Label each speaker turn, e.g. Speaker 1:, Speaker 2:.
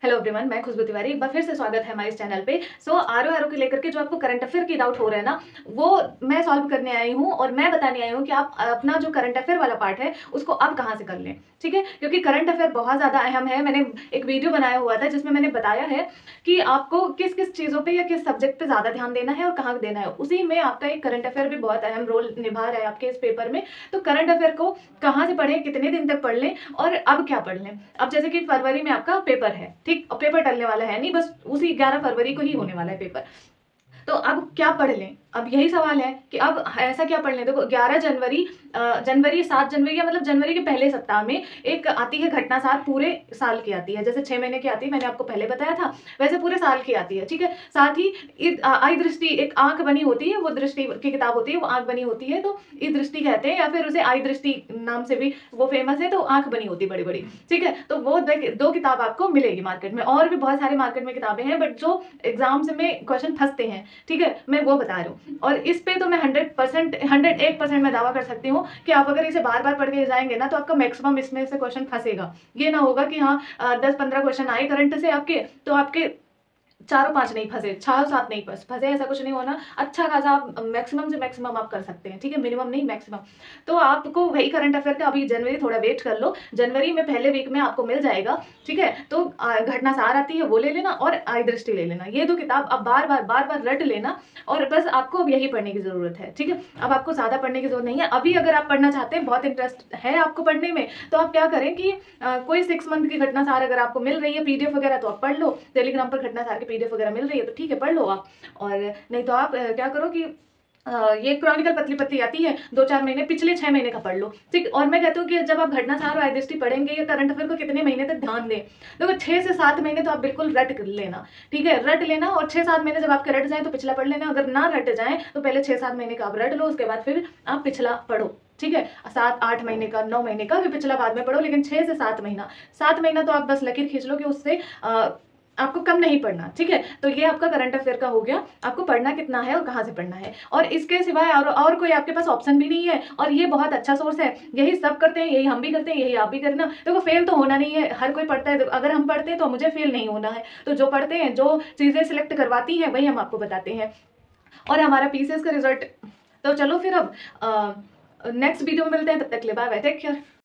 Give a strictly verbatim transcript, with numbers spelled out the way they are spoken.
Speaker 1: Hello everyone, मैं खुशबू तिवारी। एक बार फिर से स्वागत है हमारे इस चैनल पे। सो आर ओ आर ओ को लेकर के जो आपको करंट अफेयर की डाउट हो रहा है ना, वो मैं सॉल्व करने आई हूँ और मैं बताने आई हूँ कि आप अपना जो करंट अफेयर वाला पार्ट है उसको अब कहाँ से कर लें। ठीक है, क्योंकि करंट अफेयर बहुत ज़्यादा अहम है। मैंने एक वीडियो बनाया हुआ था जिसमें मैंने बताया है कि आपको किस किस चीज़ों पर या किस सब्जेक्ट पर ज़्यादा ध्यान देना है और कहाँ देना है। उसी में आपका एक करंट अफेयर भी बहुत अहम रोल निभा रहा है आपके इस पेपर में। तो करंट अफेयर को कहाँ से पढ़ें, कितने दिन तक पढ़ लें और अब क्या पढ़ लें। अब जैसे कि फरवरी में आपका पेपर है, ठीक, और पेपर टलने वाला है नहीं, बस उसी ग्यारह फरवरी को ही होने वाला है पेपर। तो अब क्या पढ़ लें, अब यही सवाल है कि अब ऐसा क्या पढ़ लें। देखो ग्यारह जनवरी जनवरी सात जनवरी या मतलब जनवरी के पहले सप्ताह में एक आती है घटना सार, पूरे साल की आती है। जैसे छह महीने की आती है, मैंने आपको पहले बताया था, वैसे पूरे साल की आती है। ठीक है, साथ ही आई दृष्टि एक आंख बनी होती है, वो दृष्टि की किताब होती है, वो आंख बनी होती है तो ई दृष्टि कहते हैं, या फिर उसे आई दृष्टि नाम से भी वो फेमस है। तो आंख बनी होती है बड़ी बड़ी। ठीक है, तो वो दो किताब आपको मिलेगी मार्केट में। और भी बहुत सारे मार्केट में किताबें हैं, बट जो एग्जाम्स में क्वेश्चन फंसते हैं, ठीक है, मैं वो बता रही हूँ। और इस पे तो मैं हंड्रेड परसेंट हंड्रेड एक परसेंट मैं दावा कर सकती हूँ कि आप अगर इसे बार बार पढ़ के जाएंगे ना, तो आपका मैक्सिमम इसमें से क्वेश्चन फंसेगा। ये ना होगा कि हाँ दस पंद्रह क्वेश्चन आए करंट से आपके, तो आपके चारों पांच नहीं फंसे, छह सात नहीं फंसे, ऐसा कुछ नहीं होना। अच्छा खासा आप मैक्सिमम से मैक्सिमम आप कर सकते हैं। ठीक है, मिनिमम नहीं मैक्सिमम। तो आपको वही करंट अफेयर का अभी जनवरी थोड़ा वेट कर लो, जनवरी में पहले वीक में आपको मिल जाएगा। ठीक है, तो घटना सार आती है वो ले लेना और आई दृष्टि ले लेना। ये दो किताब अब बार बार बार बार रट लेना और बस आपको अब यही पढ़ने की जरूरत है। ठीक है, अब आपको ज्यादा पढ़ने की जरूरत नहीं है। अभी अगर आप पढ़ना चाहते हैं, बहुत इंटरेस्ट है आपको पढ़ने में, तो आप क्या करें कि आ, कोई सिक्स मंथ की घटना सार अगर आपको मिल रही है पीडीएफ वगैरह, तो आप पढ़ लो। टेलीग्राम पर घटना सार की पीडीएफ वगैरह मिल रही है तो ठीक है, पढ़ लो आप। और नहीं तो आप क्या करो कि आ, ये क्रॉनिकल पतली पतली आती है, दो चार महीने पिछले छह महीने का पढ़ लो। ठीक, और मैं कहती हूँ कि जब आप घटना सार और आई दृष्टि पढ़ेंगे या करंट अफेयर को कितने महीने तक ध्यान दें, देखो तो छह से सात महीने तो आप बिल्कुल रट लेना। ठीक है, रट लेना, और छह सात महीने जब आपके रट जाए तो पिछला पढ़ लेना। अगर ना रट जाए तो पहले छह सात महीने का आप रट लो, उसके बाद फिर आप पिछला पढ़ो। ठीक है, सात आठ महीने का, नौ महीने का, फिर पिछला बाद में पढ़ो, लेकिन छह से सात महीना सात महीना तो आप बस लकीर खींच लो कि उससे आ, आपको कम नहीं पढ़ना। ठीक है, तो ये आपका करंट अफेयर का हो गया, आपको पढ़ना कितना है और कहाँ से पढ़ना है। और इसके सिवाय और, और कोई आपके पास ऑप्शन भी नहीं है, और ये बहुत अच्छा सोर्स है। यही सब करते हैं, यही हम भी करते हैं, यही आप भी करना। देखो फेल तो होना नहीं है, हर कोई पढ़ता है। अगर हम पढ़ते हैं तो मुझे फेल नहीं होना है। तो जो पढ़ते हैं, जो चीज़ें सिलेक्ट करवाती हैं, वही हम आपको बताते हैं। और हमारा पीसीएस का रिजल्ट, तो चलो फिर अब नेक्स्ट वीडियो में मिलते हैं। तब तक के लिए बाय बाय, टेक केयर।